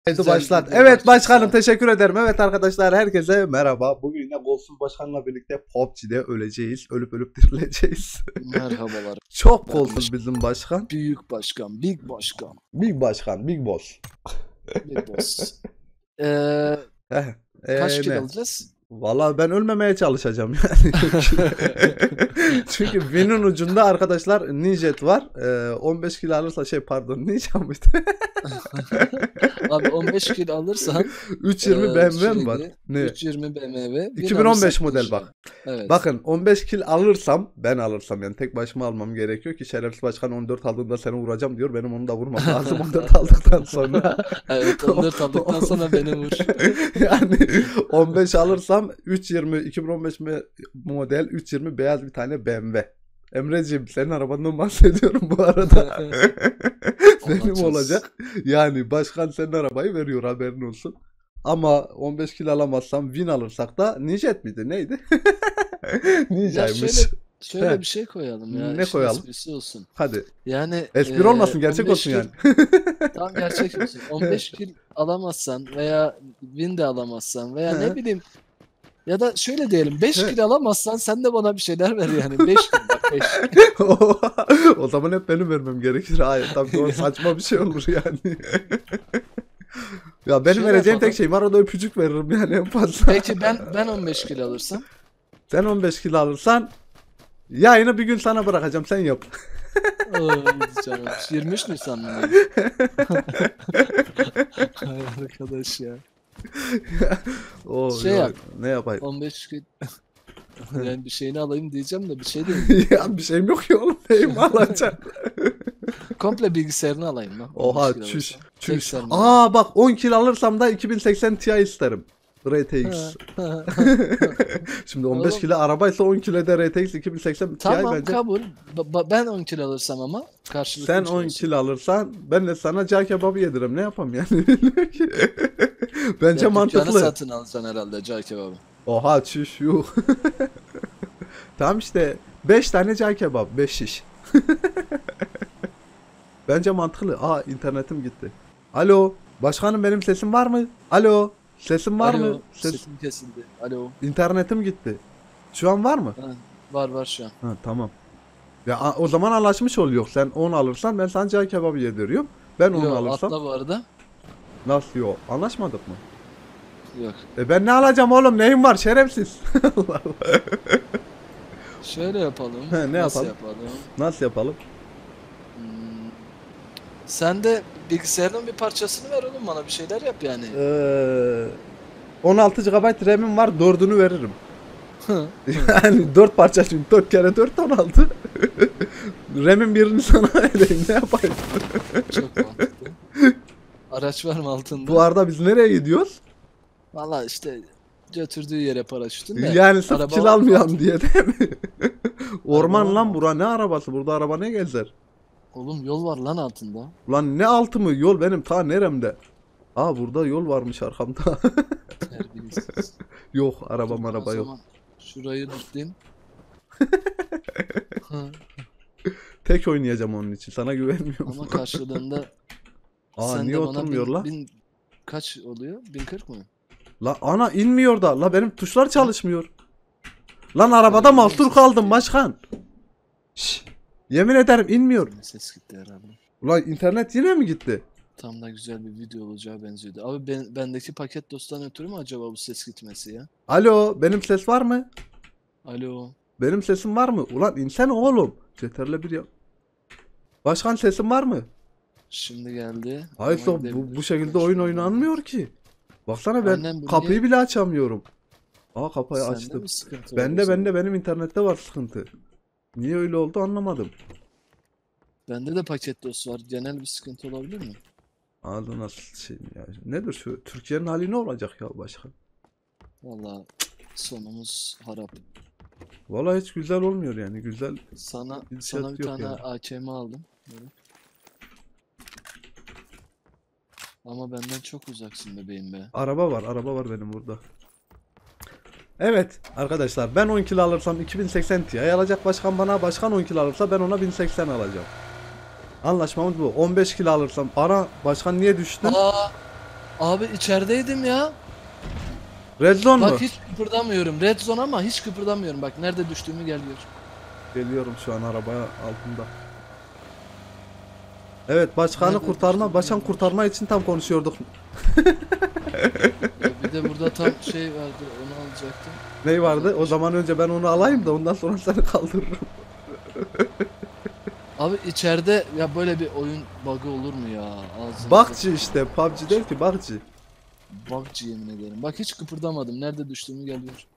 Haydi Güzel başlat. video Evet başlasın. başkanım, teşekkür ederim. Evet arkadaşlar, herkese merhaba. Bugün yine Golsuz Başkan'la birlikte PUBG'de öleceğiz. Ölüp ölüp dirileceğiz. Merhabalar. Çok Ben kolsuz bizim başkan. Büyük başkan, big başkan, Big başkan, big boss. big boss. Heh, Kaç kilo ne? alacağız? Vallahi ben ölmemeye çalışacağım yani. Çünkü Win'in ucunda arkadaşlar Ninjet var. 15 kilo alırsa pardon, Ninja mıydı? Abi 15 kilo alırsan 320 BMW mi var? Ne? 320 BMW. 2015 model bak. Evet. Bakın 15 kil alırsam, ben alırsam yani tek başıma almam gerekiyor ki şerefsiz başkan 14 aldığında seni vuracağım diyor. Benim onu da vurmam lazım 14 aldıktan sonra. Evet 14 aldıktan sonra beni vur. Yani 15 alırsam 320 2015 model 320 beyaz bir tane BMW. Emreciğim, senin arabandan bahsediyorum bu arada. Benim olacak. Yani başkan senin arabayı veriyor, haberin olsun. Ama 15 kilo alamazsam Win alırsak da Ninjet miydi neydi? Ninja'ymış. Şöyle bir şey koyalım ya. Ne işin koyalım? esprisi olsun. Hadi. Yani Espri olmasın, gerçek 15 olsun yani. Tam gerçek olsun. 15 kil alamazsan veya win de alamazsan veya He. ne bileyim ya da şöyle diyelim 5 He. kil alamazsan sen de bana bir şeyler ver yani 5 kil bak 5. O zaman hep benim vermem gerekir. Hayır tabii, o saçma bir şey olur yani. Ya benim Şöyle vereceğim yapalım. tek şey var, o da öpücük veririm yani en fazla. Peki ben 15 kil alırsam Sen 15 kilo alırsan yayını bir gün sana bırakacağım, sen yap. canım 23 Nisan mı? Hay arkadaş ya. Oo, Şey yok, yap. ne yapayım? 15 kil yani bir şeyini alayım diyeceğim de bir şey değil. Ya bir şeyim yok ya oğlum, neyim alacağım? Komple bilgisayarını alayım lan. 15 Oha kil çüş alırsam. çüş. Tek sermaye. Aa bak, 10 kilo alırsam da 2080 Ti isterim. RTX. Şimdi 15 Oğlum, kilo arabaysa 10 kilo da RTX 2080 Ti Tamam bence. kabul. Ben 10 kilo alırsam ama karşılıklı Sen bir şey 10 olsun. kilo alırsan ben de sana cağ kebabı yedirim. Ne yapayım yani? Bence Ya mantıklı. dükkanı satın alacaksın herhalde cağ kebabı. Oha çüş yuh. Tamam işte 5 tane cağ kebap, 5 şiş. Bence mantıklı. Aa, internetim gitti. Alo başkanım, benim sesim var mı? Alo, sesim var Alo, mı? sesim kesildi. Alo. İnternetim gitti. Şu an var mı? Ha, var şu an. Ha, tamam. Ya o zaman anlaşmış oluyor. Sen 10 alırsan ben sana cağ kebabı yediriyorum. Ben 10 Yok alırsam. atla bu arada. Nasıl yok? Anlaşmadık mı? Yok. Ben ne alacağım oğlum? Neyim var şerefsiz? Allah Allah. Şöyle yapalım. He, ne Nasıl yapalım? yapalım? Nasıl yapalım? Hmm. Sen de bilgisayarın bir parçasını ver oğlum bana bir şeyler yap yani. 16 GB RAM'im var, 4'ünü veririm. Yani 4 parça, çünkü 4 kere 4 16. RAM'in birini sana vereyim, ne yapayım? Çok mantıklı. Araç var mı altında? Bu arada biz nereye gidiyoruz? Valla işte götürdüğü yere paraşütün de. Yani sırf Araba kil var mı almayalım altında? diye değil mi? Orman var lan mı? bura, ne arabası? Burada araba ne gezer? Oğlum yol var lan altında. Ulan ne altı mı? Yol benim ta neremde? Aa, burada yol varmış arkamda. Terbiyesiz. Yok, araba Dur, o yok. zaman şurayı tutayım. Tek oynayacağım onun için. Sana güvenmiyorum. Ama karşılığında Aa, sen niye de bana oturmuyor la? kaç oluyor? 1040 mı? La ana inmiyor da. La benim tuşlar çalışmıyor. Lan arabada mahsur kaldım başkan. Şş, yemin ederim inmiyor. Ses gitti herhalde. Ulan internet yine mi gitti? Tam da güzel bir video olacağı benziyordu. Abi bendeki paket dosttan ötürü mü acaba bu ses gitmesi ya? Alo, benim ses var mı? Alo. Benim sesim var mı? Ulan insene oğlum. Ceterle bir ya. Başkan, sesim var mı? Şimdi geldi. Hayır, Ama bu şekilde oyun oynanmıyor ki. Baksana, ben Annem bunu kapıyı niye- bile açamıyorum. Aa, kapıyı Sende açtım. mi sıkıntı var o Bende zaman? benim internette var sıkıntı. Niye öyle oldu anlamadım. Bende de paket dost var. Genel bir sıkıntı olabilir mi? Ağzı nasıl şey ya. Nedir şu Türkiye'nin hali, ne olacak ya başkan? Valla sonumuz harap. Vallahi hiç güzel olmuyor yani. Güzel Sana gidişat bir yok tane yani. AKM aldım. Böyle. Ama benden çok uzaksın bebeğim be. Araba var benim burada. Evet arkadaşlar, ben 10 kilo alırsam 2080 Ti alacak başkan bana. Başkan 10 kilo alırsa ben ona 1080 alacağım. Anlaşmamız bu. 15 kilo alırsam bana, başkan niye düştün? Aa! Abi içerideydim ya. Red zone mu? Bak hiç kıpırdamıyorum. Red zone ama hiç kıpırdamıyorum. Bak nerede düştüğümü geliyor. Geliyorum şu an arabaya altında. Evet, başkanı Nerede kurtarma, düştüğümü başkan geliyor. kurtarma için tam konuşuyorduk. Ya bir de burada tam şey vardı. Onu alacaktım. Ney vardı? O zaman önce ben onu alayım da ondan sonra seni kaldırırım. Abi içeride ya böyle bir oyun bug'ı olur mu ya? Ağzınıza. Bakçı işte, PUBG değil ki, bakçı. Bug'cı yemin ederim. Bak hiç kıpırdamadım. Nerede düştüğümü geliyor.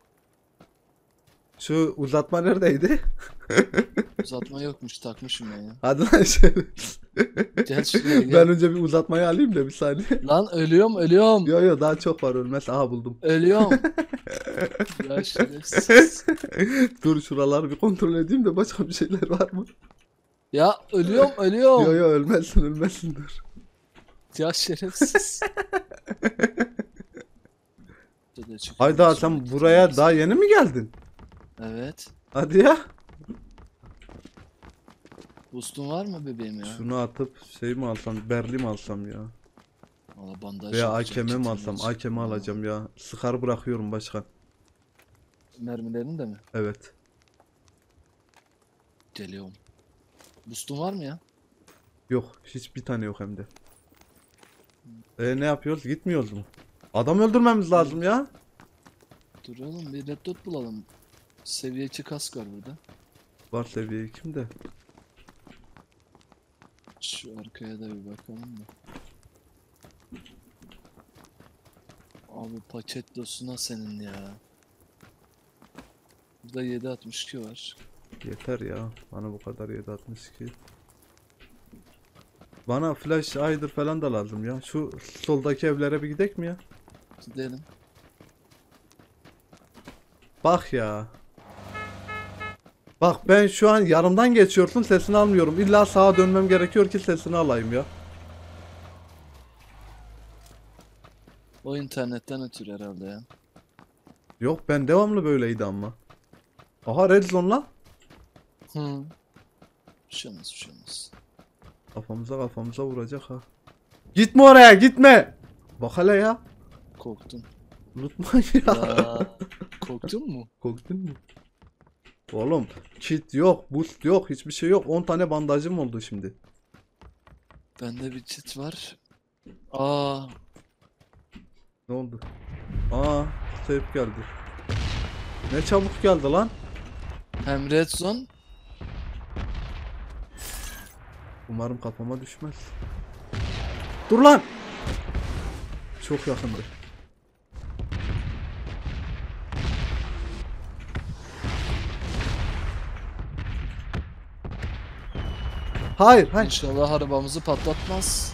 Şu uzatma neredeydi? Uzatma yokmuş. Takmışım ben ya. Hadi lan şey. Gel şuraya gel. Ben önce bir uzatmayı alayım da bir saniye. Lan ölüyorum ölüyorum. Yo yo, daha çok var, ölmez. Aha buldum. Ölüyorum. Ya şerefsiz. Dur şuraları bir kontrol edeyim de başka bir şeyler var mı? Ya ölüyorum Yo ölüyorum. yo, ölmezsin ölmezsin, dur. Ya şerefsiz. Hayda, sen buraya daha yeni mi geldin? Evet. Hadi ya. Boost'un var mı bebeğim ya? Şunu atıp şey mi alsam, berli mi alsam ya? Valla bandaj Veya yapacağım, AKM mi kitim alsam? olacak. AKM alacağım ya. Sıkar bırakıyorum başkan. Mermilerin de mi? Evet. Geliyorum. Boost'un var mı ya? Yok, hiçbir tane yok hem de. Ne yapıyoruz? Gitmiyoruz mu? Adam öldürmemiz lazım ya. Dur oğlum bir red dot bulalım. Seviye 2 kask var burada. Var seviye 2'm de. Şu arkaya da bir bakalım da. Abi paket dosuna senin ya. Burada 7.62 var. Yeter ya. Bana bu kadar 7.62. Bana flash hider falan da lazım ya. Şu soldaki evlere bir gidek mi ya? Gidelim. Bak ya. Bak ben şu an yanımdan geçiyorsun, sesini almıyorum. İlla sağa dönmem gerekiyor ki sesini alayım ya. O internetten ötürü herhalde ya. Yok, ben devamlı böyleydi ama. Aha, red zone lan. Hı. Bir şey olmaz, bir şey olmaz. Kafamıza vuracak ha. Gitme oraya, gitme. Bak hele ya. Korktum. Unutma ya. Ya, korktun mu? Korktun mu? Oğlum kit yok, boost yok, hiçbir şey yok. 10 tane bandajım oldu şimdi. Bende bir kit var. Aa, Ne oldu? Aa, save geldi. Ne çabuk geldi lan. hem red zone. Umarım kafama düşmez. Dur lan. Çok yakındı. Hayır, hayır. İnşallah arabamızı patlatmaz.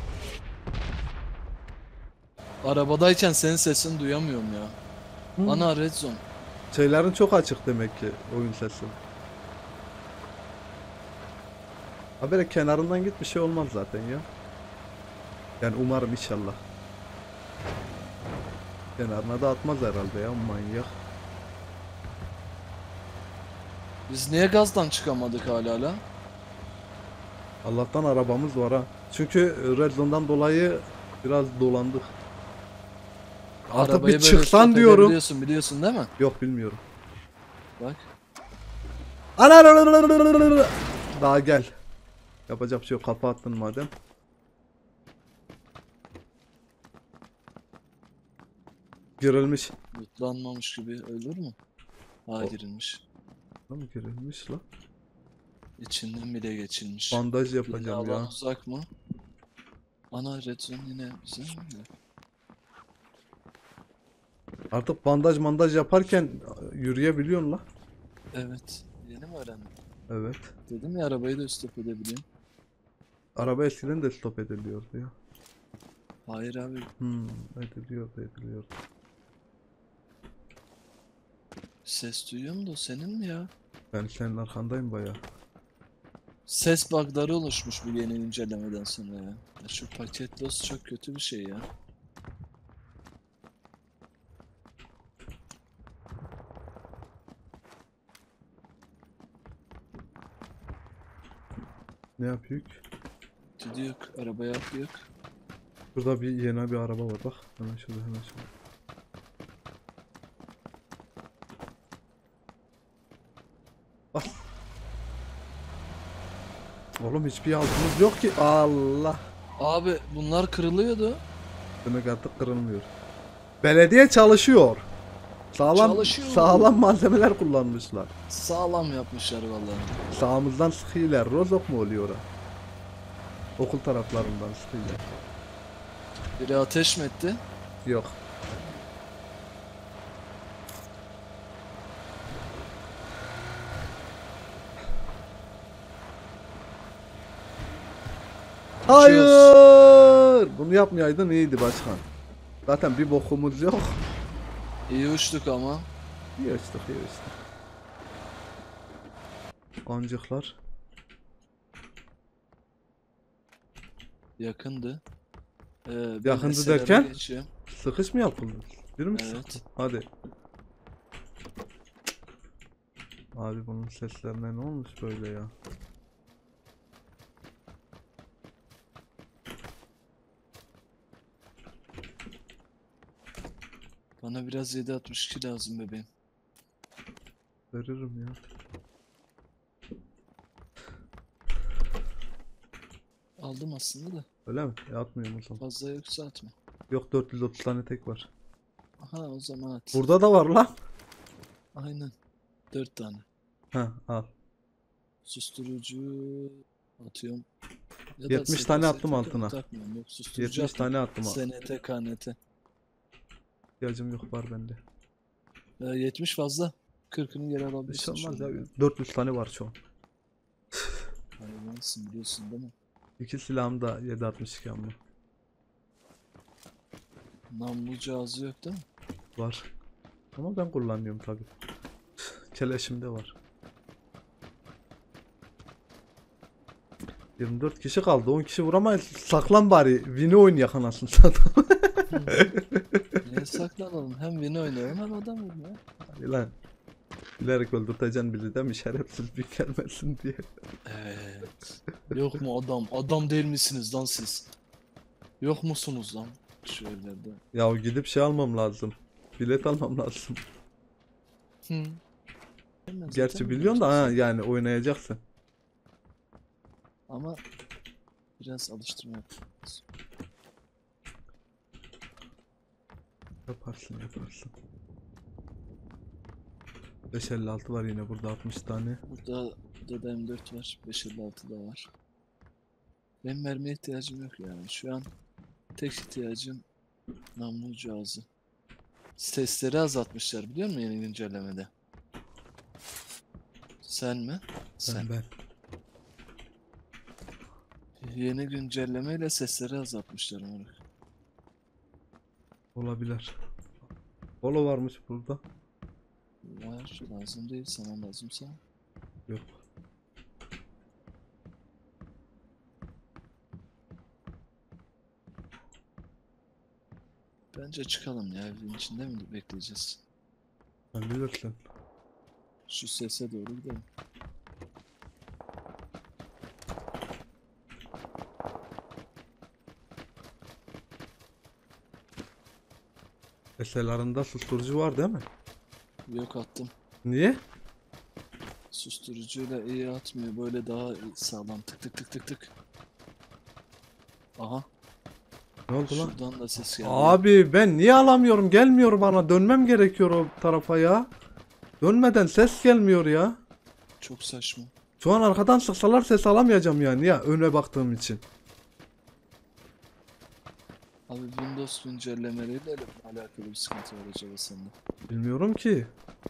Arabadayken senin sesini duyamıyorum ya. Hı. Ana red zone. Şeylerin çok açık demek ki, oyun sesi. Ha böyle kenarından git, bir şey olmaz zaten ya. Yani umarım, inşallah. Kenarına da atmaz herhalde ya, manyak. Biz niye gazdan çıkamadık hala? Allah'tan arabamız var ha. Çünkü Red Zone'dan dolayı biraz dolandık. Artık Arabayı bir böyle çıksan stop diyorum. biliyorsun değil mi? Yok, bilmiyorum. Bak. Ana! Daha gel. Yapacak bir şey yok. Kapı attın madem. Girilmiş. Mutlanmamış gibi ölür mü? Ha girilmiş. Lan girilmiş la. İçinden bile geçilmiş. Bandaj Yine yapacağım alan ya. uzak mı? Ana red zone yine bize mi? Artık bandaj yaparken yürüyebiliyorsun la. Evet. Yeni mi öğrendin? Evet. Dedim ya arabayı da stop edebiliyorum. Araba eskiden de stop ediliyordu ya. Hayır abi. Ediliyordu. Ses duyuyorum da o senin mi ya? Ben senin arkandayım baya. Ses bug'ları oluşmuş bu yeni güncellemeden sonra ya. Ya şu paket loss çok kötü bir şey ya. Ne yapıyor? Gidiyor arabaya atlıyor. Burada bir yeni bir araba var bak. Hemen şurada hemen şurada. Bak. Oğlum hiçbir altımız yok ki. Allah. Abi bunlar kırılıyordu. Demek artık kırılmıyor. Belediye çalışıyor. Çalışıyor. Sağlam malzemeler kullanmışlar. Sağlam yapmışlar vallahi. Sağımızdan sıkıyorlar. Rozok mu oluyor orada? Okul taraflarından sıkıyorlar. Biri ateş mi etti? Yok. Hayır! Bunu yapmayaydın iyiydi başkan. Zaten bir bokumuz yok. İyi uçtuk ama. İyi uçtuk, iyi uçtuk. Kancıklar. Yakındı. Ben Yakındı SLR'e derken? geçiyorum. Sıkış mı yapıldı? Bir mi Evet. sıktı? Hadi. Abi bunun seslerine ne olmuş böyle ya? Bana biraz 7.62 lazım bebeğim. Veririm ya. Aldım aslında da. Öyle mi? Atmıyorum o zaman. Fazla yoksa atma. Yok 430 tane tek var. Aha o zaman at. Burada da var lan. Aynen. 4 tane. Ha al. Susturucu atıyorum. Ya 70 tane SKS attım altına. takmıyorum. Yok susturucu 70 tane attım. SNT, KNT. İhtiyacım yok var bende. 70 fazla. 40'ını geri Hiç alabilirsin. olmaz şu an. ya. 400 tane var şu an. Hayvansın biliyorsun değil mi? İki silahım da 7.62 ama. Namlu cihazı yok değil mi? Var. Ama ben kullanıyorum tabi. Keleşimde var. 24 kişi kaldı. 10 kişi vuramayız. Saklan bari. Win'i oynayak anasını satayım. Niye saklanalım? Hem beni oynayalım hem adam vurma. Lan. Bilerek öldürteceksin bizi değil mi? Şerefsiz bir gelmesin diye. Evet. Yok mu adam? Adam değil misiniz lan siz? Yok musunuz lan? Şöyle de. Ya gidip şey almam lazım. Bilet almam lazım. Hı. Gerçi biliyorsun da ha yani oynayacaksın. Ama biraz alıştırma yapacağız. Yaparsın yaparsın. 556 var yine burada 60 tane. Burada da M4 var. 556 da var. Benim mermiye ihtiyacım yok yani. Şu an tek ihtiyacım namlu cihazı. Sesleri azaltmışlar biliyor musun yeni güncellemede? Sen mi? Sen. Ben. Yeni güncellemeyle sesleri azaltmışlar moruk. Olabilir. Polo varmış burada. Var. Lazım değil. Sana lazımsa. Yok. Bence çıkalım ya. Evin içinde mi bekleyeceğiz? Sen bilirsin. Şu sese doğru gidelim. SLR'ında susturucu var değil mi? Yok attım. Niye? Susturucuyla iyi atmıyor. Böyle daha sağlam. Tık tık tık tık tık. Aha. Ne oldu lan? Şuradan da ses geldi. Abi ben niye alamıyorum? Gelmiyor bana. Dönmem gerekiyor o tarafa ya. Dönmeden ses gelmiyor ya. Çok saçma. Şu an arkadan sıksalar ses alamayacağım yani ya öne baktığım için. Abi Windows güncellemeleriyle alakalı bir sıkıntı var acaba sende. Bilmiyorum ki.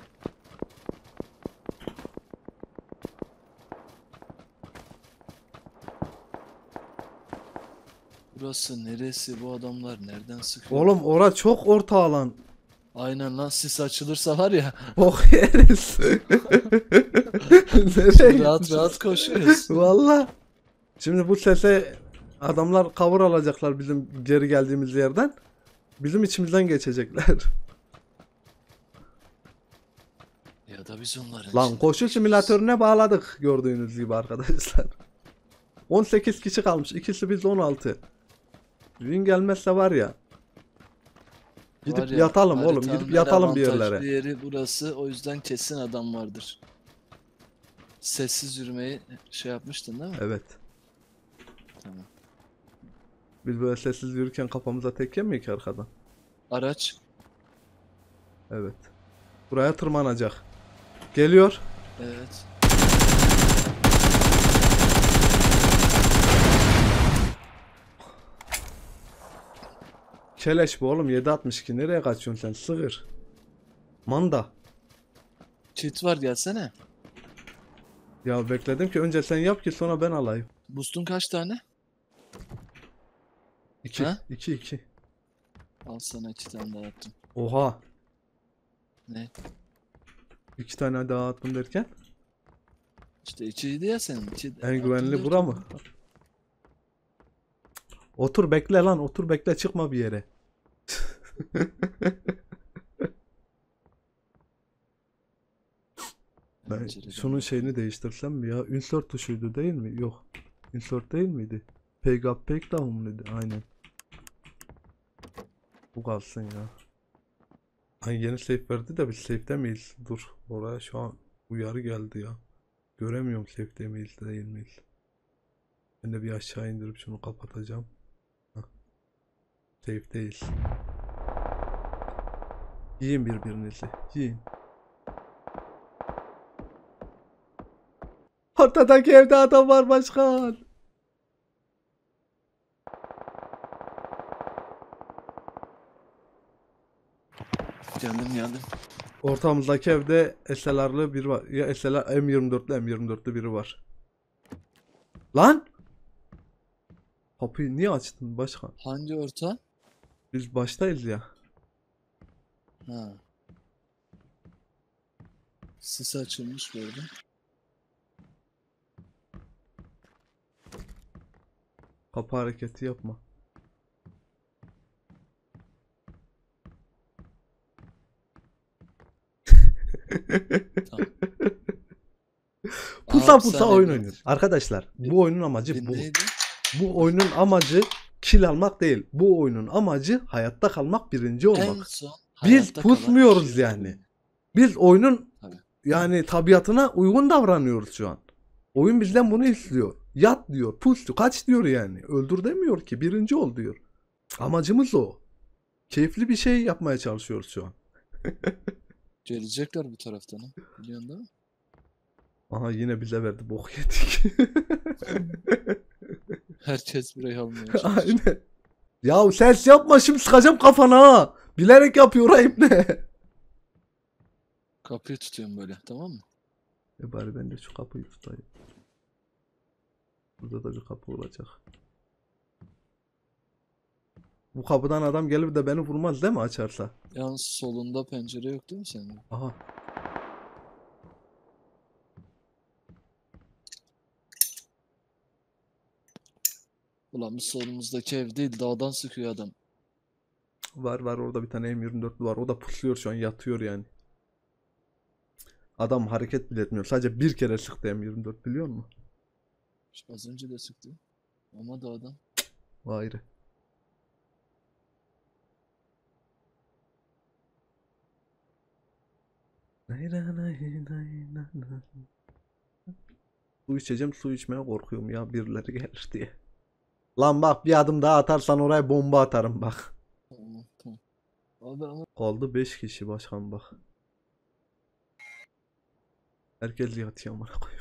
Burası neresi? Bu adamlar nereden sıkıyor? Oğlum ora çok orta alan. Aynen lan sis açılırsa var ya. Bok yeriz. Nereye Rahat gitmişiz? rahat koşuyoruz. Valla. Şimdi bu sese adamlar cover alacaklar bizim geri geldiğimiz yerden. Bizim içimizden geçecekler. Ya da biz onların Lan içinde koşu geçiyoruz. simülatörüne bağladık gördüğünüz gibi arkadaşlar. 18 kişi kalmış. İkisi biz 16. Win gelmezse var ya. Gidip Var ya, yatalım oğlum. haritanın Gidip en yatalım bir avantajlı yerlere. yeri burası. O yüzden kesin adam vardır. Sessiz yürümeyi şey yapmıştın değil mi? Evet. Tamam. Biz böyle sessiz yürürken kafamıza tek yemiyor ki arkadan. Araç. Evet. Buraya tırmanacak. Geliyor. Evet. Keleş bu oğlum 7.62. Nereye kaçıyorsun sen? Sığır. Manda. Kit var, gelsene. Ya bekledim ki önce sen yap ki sonra ben alayım. Boost'un kaç tane? 2. Ha? 2 2. Al sana 2 tane daha attım. Oha. Ne? 2 tane daha attım derken. İşte 2'ydi ya senin. En güvenli bura mı? Otur bekle lan. Otur bekle. Çıkma bir yere. Ben şunun şeyini değiştirsem mi ya? Insert tuşuydu değil mi? Yok. Insert değil miydi? Peg up peg down mıydı? Aynen. Bu kalsın ya. Ay yeni save verdi de biz save'de miyiz? Dur. Oraya şu an uyarı geldi ya. Göremiyorum save'de miyiz değil miyiz? Ben de bir aşağı indirip şunu kapatacağım. Hah. Save'deyiz. Yiyin birbirinizi. Yiyin. Ortadaki evde adam var başkan. Geldim. Ortamızdaki evde SLR'lı biri var. Ya SLR M24'lü biri var. Lan! Kapıyı niye açtın başkan? Hangi orta? Biz baştayız ya. Ha. Sis açılmış gördüm. Kapı hareketi yapma. Tamam. Pusa Aa, pusa saniye oyun bir- oynuyor. Arkadaşlar bu oyunun amacı bu. Neydi? Bu oyunun amacı kill almak değil. Bu oyunun amacı hayatta kalmak, birinci En olmak. son Biz hayatta kalan pusmuyoruz kişi yani. oyunu. Biz oyunun Tabii. yani tabiatına uygun davranıyoruz şu an. Oyun bizden bunu istiyor. Yat diyor, pus diyor, kaç diyor yani. Öldür demiyor ki, birinci ol diyor. Amacımız o. Keyifli bir şey yapmaya çalışıyoruz şu an. Gelecekler bu taraftan. Ha. Biliyorsun değil mi? Aha yine bize verdi, bok yedik. Herkes burayı almaya çalışıyor. Aynen. Ya ses yapma şimdi sıkacağım kafana ha. Bilerek yapıyor ayıp ne? Kapıyı tutuyorum böyle, tamam mı? Bari ben de şu kapıyı tutayım. Burada da bir kapı olacak. Bu kapıdan adam gelir de beni vurmaz değil mi açarsa? Yalnız solunda pencere yok değil mi senin? Aha. Ulan bu solumuzdaki ev değil, dağdan sıkıyor adam. Var orada bir tane M24'lü var. O da pusuyor şu an, yatıyor yani. Adam hareket bile etmiyor. Sadece bir kere sıktı M24 biliyor musun? İşte az önce de sıktı. Ama dağdan. O ayrı. Su içeceğim, su içmeye korkuyorum ya birileri gelir diye. Lan bak bir adım daha atarsan oraya bomba atarım bak. Tamam. Abi ama Kaldı 5 kişi başkan bak. Herkes yatıyor amına koyayım.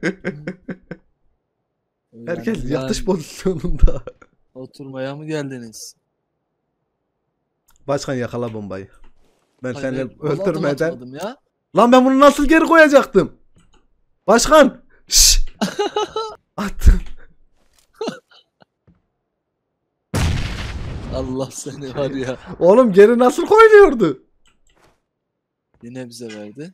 Herkes yani yatış pozisyonunda. oturmaya mı geldiniz? Başkan yakala bombayı. Ben Hayır, seni hayır, vallahi adım öldürmeden. atmadım ya. Lan ben bunu nasıl geri koyacaktım? Başkan. Şşş. Attım. Allah seni var ya. Oğlum geri nasıl koyuyordu? Yine bize verdi.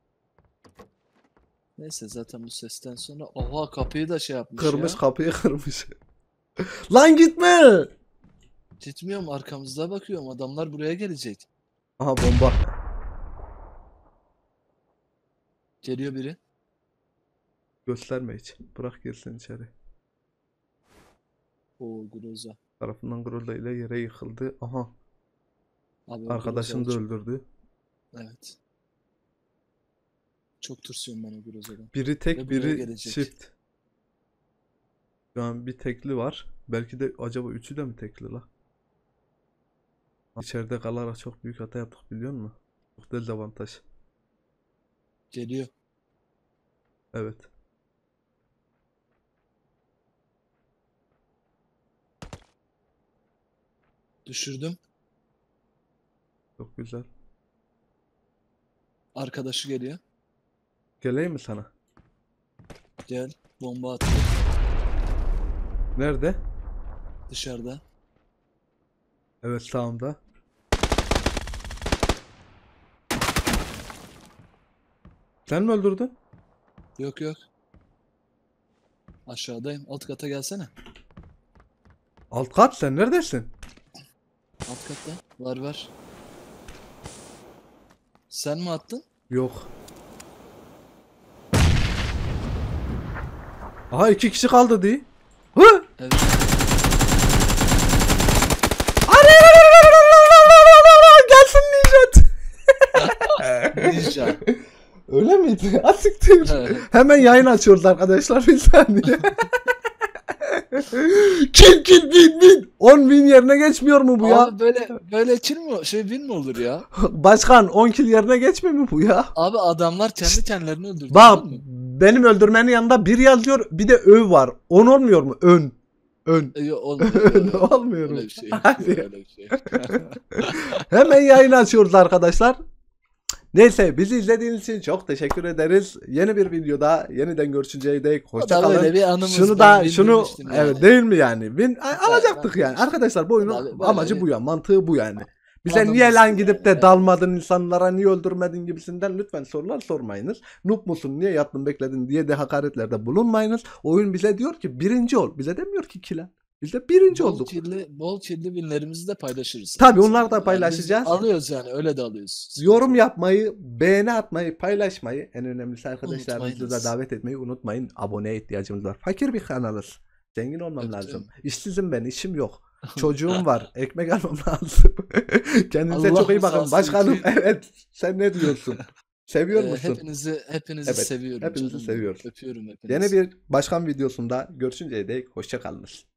Neyse zaten bu sesten sonra oha kapıyı da şey yapmış Kırmış ya. kapıyı kırmış. Lan gitme. Gitmiyorum, arkamızda bakıyorum, adamlar buraya gelecek. Aha bomba. Geliyor biri. Gösterme hiç. Bırak girsin içeri. Oo, Groza. Tarafından Groza ile yere yıkıldı. Aha. Abi o Arkadaşını da Groza'yı öldürdü. evet. Çok tırsıyorum ben o Groza'dan. Biri Ve tek buraya biri gelecek. çift. Şu an bir tekli var. Belki de acaba üçü de mi tekli la? İçeride kalarak çok büyük hata yaptık biliyor musun? Çok dezavantaj. Geliyor. Evet. Düşürdüm. Çok güzel. Arkadaşı geliyor. Geleyim mi sana? Gel. Bomba atıyor. Nerede? Dışarıda. Evet, sağımda. Sen mi öldürdün? Yok yok. Aşağıdayım. Alt kata gelsene. Alt kat, sen neredesin? Alt katta. Var var. Sen mi attın? Yok. Aha, 2 kişi kaldı diye. Hı! Evet. Gelsin Nijat. Ninja. Öyle miydi? Asiktir. Evet. Hemen yayın açıyoruz arkadaşlar, bir saniye. Kill win. 10 win yerine geçmiyor mu bu ya? Abi böyle kill mi win mi olur ya? Başkan 10 kill yerine geçmiyor mu bu ya? Abi adamlar kendi kendilerini öldürdü. Bak, değil mi? benim öldürmenin yanında bir yazıyor, bir de ö var. 10 olmuyor mu? Ön. Yok, olmuyor. Olmuyor mu? Öyle bir şey yok. Hadi. Öyle bir şey yok. Hemen yayın açıyoruz arkadaşlar. Neyse, bizi izlediğiniz için çok teşekkür ederiz. Yeni bir videoda yeniden görüşünceye dek O da hoşça böyle kalın. bir anımız. Şunu ben da şunu bildirmiştim yani. evet, değil mi yani? Alacaktık ben yani. bilmiştim. Arkadaşlar, bu oyunun Böyle amacı bir bu ya, mantığı bu yani. Bize anımız niye lan yani, gidip de evet. dalmadın insanlara, niye öldürmedin gibisinden lütfen sorular sormayınız. Noob musun, niye yattın bekledin diye de hakaretlerde bulunmayınız. Oyun bize diyor ki birinci ol. Bize demiyor ki kila. Biz de birinci olduk. Bol kirli winlerimizi de paylaşırız. Tabii, onları da Yani paylaşacağız. biz alıyoruz yani, öyle de alıyoruz. Sıkıntı Yorum yok. yapmayı, beğeni atmayı, paylaşmayı, en önemlisi arkadaşlarınızı da Unutmayınız. davet etmeyi unutmayın. Aboneye ihtiyacımız var. Fakir bir kanalız. Zengin olmam Öptüm. lazım. İşsizim ben, işim yok. Çocuğum var. Ekmek almam lazım. Kendinize Allah çok iyi bakın. rızası Başkanım, için. evet. Sen ne diyorsun? Seviyor musun? Hepinizi Evet, seviyorum hepinizi canım. seviyoruz. Öpüyorum Yeni hepinizi. bir başkan videosunda görüşünceye dek hoşça kalınız.